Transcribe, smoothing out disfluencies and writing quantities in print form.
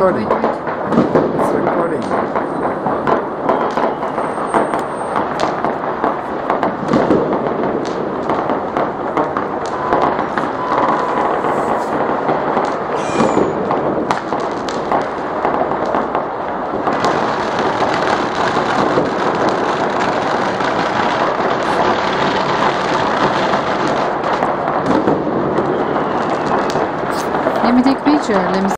recording. Wait, wait. It's recording. Let me take a picture. Let me